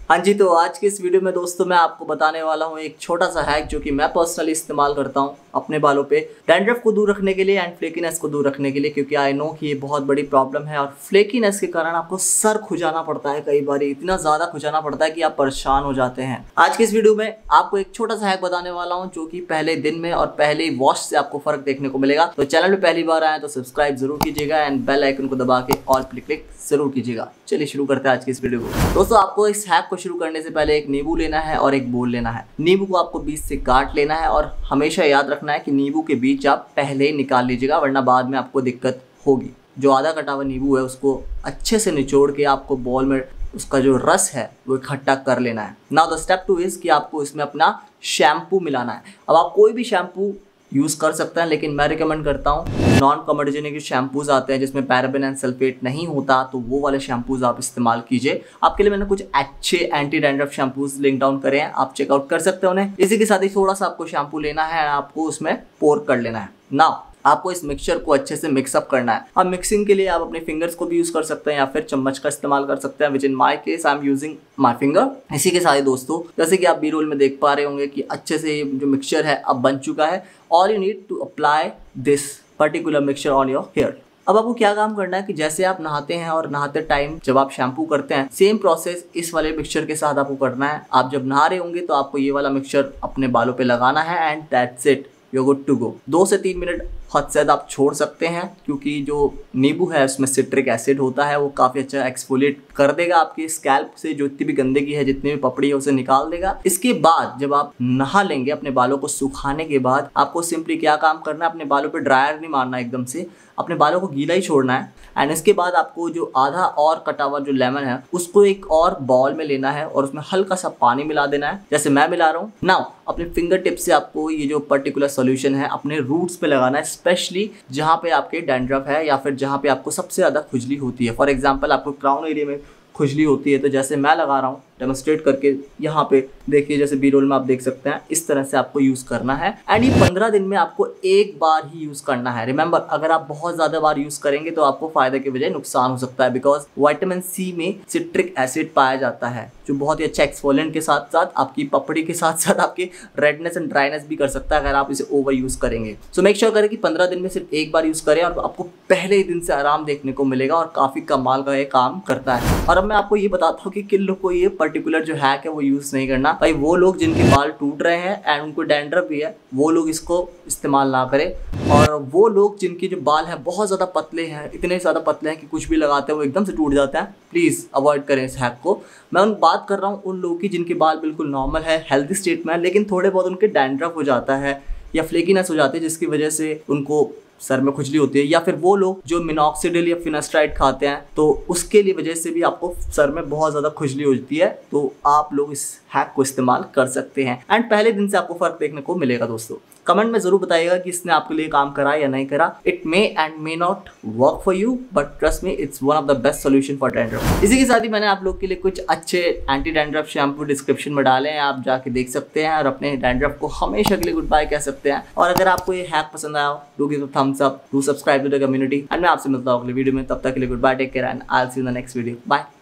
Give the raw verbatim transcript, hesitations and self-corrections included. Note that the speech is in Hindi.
हाँ जी, तो आज की इस वीडियो में दोस्तों मैं आपको बताने वाला हूँ एक छोटा सा हैक जो कि मैं पर्सनली इस्तेमाल करता हूँ अपने बालों पे डैंड्रफ को दूर रखने के लिए एंड फ्लेकीनेस को दूर रखने के लिए, क्योंकि आई नो कि ये बहुत बड़ी प्रॉब्लम है और फ्लेकीनेस के कारण आपको सर खुजाना पड़ता है, कई बार इतना ज़्यादा खुजाना पड़ता है कि आप परेशान हो जाते हैं। आज की इस वीडियो में आपको एक छोटा सा हैक बताने वाला हूँ जो कि पहले दिन में और पहले वॉश से आपको फर्क देखने को मिलेगा। तो चैनल में पहली बार आए तो सब्सक्राइब जरूर कीजिएगा एंड बेल आइकन को दबा के ऑल पे क्लिक जरूर कीजिएगा। चलिए शुरू करते हैं आज की इस वीडियो को। दोस्तों आपको इस हैक को शुरू करने से पहले एक नींबू लेना है और एक बोल लेना है। नींबू को आपको बीच से काट लेना है और हमेशा याद रखना है कि नींबू के बीच आप पहले ही निकाल लीजिएगा, वरना बाद में आपको दिक्कत होगी। जो आधा कटा हुआ नींबू है उसको अच्छे से निचोड़ के आपको बॉल में उसका जो रस है वो इकट्ठा कर लेना है। Now the step two is कि आपको इसमें अपना शैम्पू मिलाना है। अब आप कोई भी शैम्पू यूज़ कर सकते हैं, लेकिन मैं रिकमेंड करता हूँ नॉन कमर्डिजेनिक जो शैम्पूज आते हैं जिसमें पैराबेन एंड सल्फेट नहीं होता, तो वो वाले शैम्पूज आप इस्तेमाल कीजिए। आपके लिए मैंने कुछ अच्छे anti dandruff shampoos link down करे हैं, आप चेकआउट कर सकते हैं उन्हें। इसी के साथ ही थोड़ा सा आपको शैम्पू लेना है, आपको उसमें पोर कर लेना है। नाउ आपको इस मिक्सचर को अच्छे से मिक्सअप करना है। अब मिक्सिंग के लिए आप अपने फिंगर्स को भी यूज कर सकते हैं या फिर चम्मच का इस्तेमाल कर सकते हैं, which in my case I am using my finger. इसी के साथ दोस्तों जैसे कि आप बी रोल में देख पा रहे होंगे कि अच्छे से जो मिक्सचर है अब बन चुका है। All you need to apply this particular mixture on your hair. अब आपको क्या काम करना है कि जैसे आप नहाते हैं और नहाते टाइम जब आप शैम्पू करते हैं, सेम प्रोसेस इस वाले मिक्सचर के साथ आपको करना है। आप जब नहा रहे होंगे तो आपको ये वाला मिक्सचर अपने बालों पे लगाना है and that's it, you good to go. दो से तीन मिनट हद से आप छोड़ सकते हैं, क्योंकि जो नींबू है उसमें सिट्रिक एसिड होता है, वो काफ़ी अच्छा एक्सफोलिएट कर देगा आपके स्कैल्प से, जो इतनी भी गंदगी है जितनी भी पपड़ी है उसे निकाल देगा। इसके बाद जब आप नहा लेंगे, अपने बालों को सुखाने के बाद आपको सिंपली क्या काम करना है, अपने बालों पे ड्रायर नहीं मारना, एकदम से अपने बालों को गीला ही छोड़ना है। एंड इसके बाद आपको जो आधा और कटा हुआ जो लेमन है उसको एक और बॉल में लेना है और उसमें हल्का सा पानी मिला देना है, जैसे मैं मिला रहा हूँ। नाउ अपने फिंगर टिप से आपको ये जो पर्टिकुलर सॉल्यूशन है अपने रूट्स पे लगाना है, स्पेशली जहाँ पे आपके डैंड्रफ है या फिर जहाँ पे आपको सबसे ज़्यादा खुजली होती है। फॉर एग्जाम्पल आपको क्राउन एरिया में खुजली होती है, तो जैसे मैं लगा रहा हूँ डेमोस्ट्रेट करके, यहाँ पे देखिए जैसे बी रोल में आप देख सकते हैं, इस तरह से आपको यूज़ करना है। एंड ये पंद्रह दिन में आपको एक बार ही यूज़ करना है। रिमेंबर, अगर आप बहुत ज़्यादा बार यूज़ करेंगे तो आपको फायदे के बजाय नुकसान हो सकता है, बिकॉज विटामिन सी में सिट्रिक एसिड पाया जाता है जो बहुत ही अच्छा एक्सफोलेंट के साथ साथ आपकी पपड़ी के साथ साथ आपकी रेडनेस एंड ड्राइनेस भी कर सकता है अगर आप इसे ओवर यूज़ करेंगे। सो मेक श्योर करें कि पंद्रह दिन में सिर्फ एक बार यूज़ करें और आपको पहले ही दिन से आराम देखने को मिलेगा और काफ़ी कमाल का ये काम करता है। और अब मैं आपको ये बताता हूँ कि किन लोग को ये पर्टिकुलर जो हैक है वो यूज़ नहीं करना। भाई वो लोग जिनके बाल टूट रहे हैं एंड उनको डैंड्रफ भी है, वो लोग इसको इस्तेमाल ना करें। और वो लोग जिनके जो बाल हैं बहुत ज़्यादा पतले हैं, इतने ज़्यादा पतले हैं कि कुछ भी लगाते हैं वो एकदम से टूट जाते हैं, प्लीज़ अवॉइड करें इस हैक को। मैं उन बात कर रहा हूँ उन लोगों की जिनके बाल बिल्कुल नॉर्मल है, हेल्थी स्टेट में है, लेकिन थोड़े बहुत उनके डैंड्रफ हो जाता है या फ्लेकीनेस हो जाती है जिसकी वजह से उनको सर में खुजली होती है। या फिर वो लोग जो मिनॉक्सिडिल या फिनास्ट्राइड खाते हैं तो उसके लिए वजह से भी आपको सर में बहुत ज़्यादा खुजली होती है, तो आप लोग इस हैक को इस्तेमाल कर सकते हैं एंड पहले दिन से आपको फर्क देखने को मिलेगा। दोस्तों कमेंट में जरूर बताइएगा कि इसने आपके लिए काम करा या नहीं करा। It may and may not work for you, but trust me it's one of the best solution for dandruff. इसी के साथ ही मैंने आप लोग के लिए कुछ अच्छे एंटी डैंड्रफ शैम्पू डिस्क्रिप्शन में डाले हैं, आप जाके देख सकते हैं और अपने डैंड्रफ को हमेशा के लिए गुड बाय कह सकते हैं। और अगर आपको ये हैक पसंद आया do give a thumbs up, do subscribe to the community and मैं आपसे मिलता हूँ अगले वीडियो में। तब तक के लिए good bye, take care and I will see you in the next video. Bye.